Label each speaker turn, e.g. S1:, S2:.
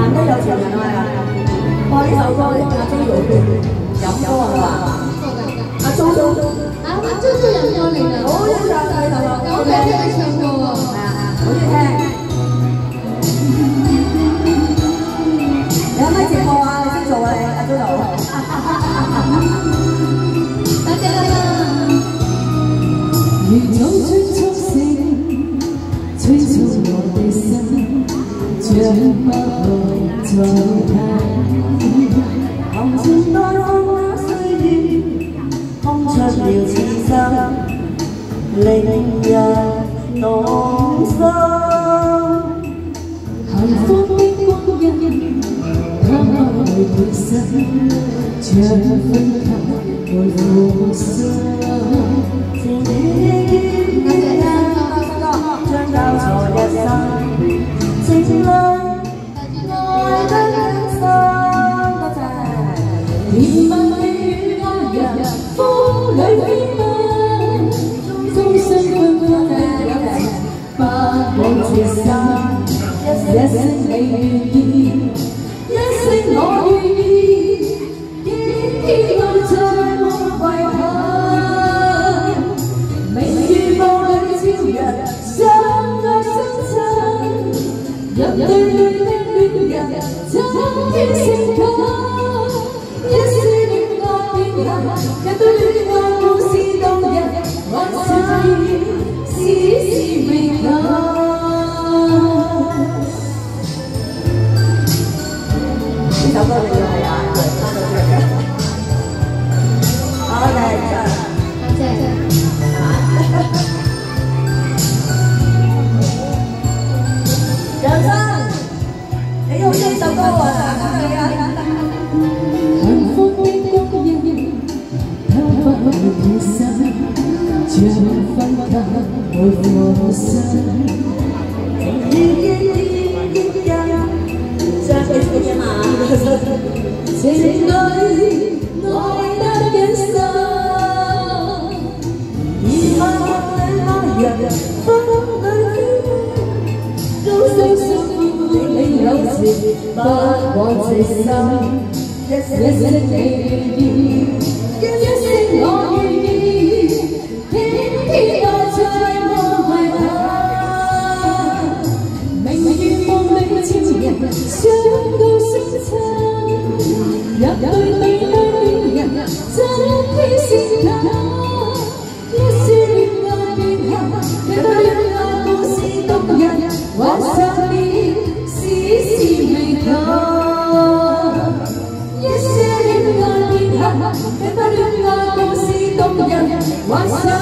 S1: 難得有情人啊！哇！呢首歌阿 Jo 飲歌係嘛？阿 Jo 飲過嚟㗎，好欣賞佢頭頭，我聽佢唱過喎，係啊，好中意聽。你有咩節目啊？你識做啊？你阿 Jo 頭。多謝啦！如早春速醒，催促我的心，將不可再睇。含情內那歲月，空出了此生，令人動心。幸福的光陰，它不會變身，像風球會負傷。情意結將交錯一生，情侶愛得真心。甜蜜的與愛人，風裏飛奔，終身分分的感情，不枉此生。一聲你願意，一聲我願意，天愛再無遺憾。明月夢裏超人，相愛相親，一對對的戀人，怎天成感？一絲戀愛變恨，一對戀愛故事動人，還是絲絲未夠。呢首歌你要係啊，翻到出嚟嘅。好嘅，多謝，係嘛？楊生，你好中意呢首歌喎，係啊。幸福的光陰，它不會變身，像分隔會放生。情侶愛得緊深，而愛人風裏飛，都相信你有情不枉這生。一聲你願意，一聲我願意，天愛再無遺憾。明月夢裏超人，相告相親。一對對的戀人，怎天是他？一絲戀愛變恨，一對戀愛故事動人，還上面絲絲未夠。一些戀愛變恨，一對戀愛故事動人，還上